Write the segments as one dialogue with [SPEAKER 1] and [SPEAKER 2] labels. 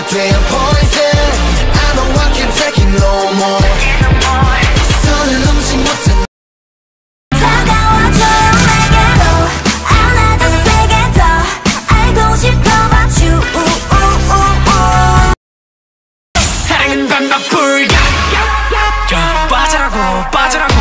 [SPEAKER 1] damn poison. I know I can't take it no more. 선을 넘지 못해.
[SPEAKER 2] 다가와줘요 내게로 안아줘 세게 더 알고 싶어 about you.
[SPEAKER 3] 사랑은 반박 불가. 빠져라고 빠져라고.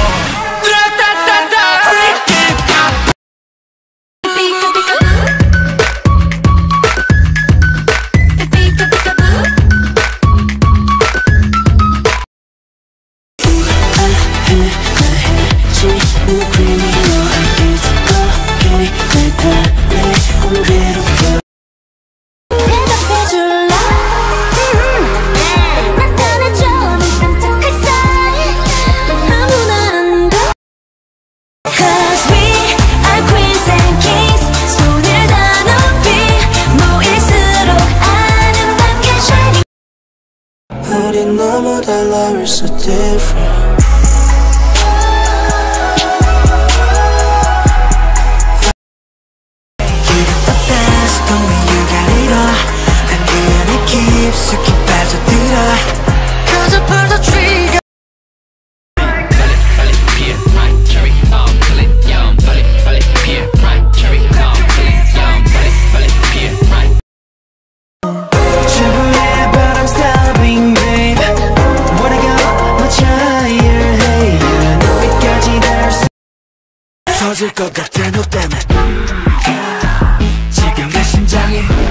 [SPEAKER 4] 우린 너무 달라, we're so different. You got the best, only you got it all. 난 그 안에 깊숙이 빠져들어. Cause I pull the trigger.
[SPEAKER 5] 빨리 피해 right cherry bomb kill it young 빨리 피해 right cherry bomb kill it young 빨리 피해 right.
[SPEAKER 4] 충분해 but I'm stopping babe. Wanna go much higher hey. 너희까지 닿을 수 터질 것 같아 너 때문에. 지금 내 심장이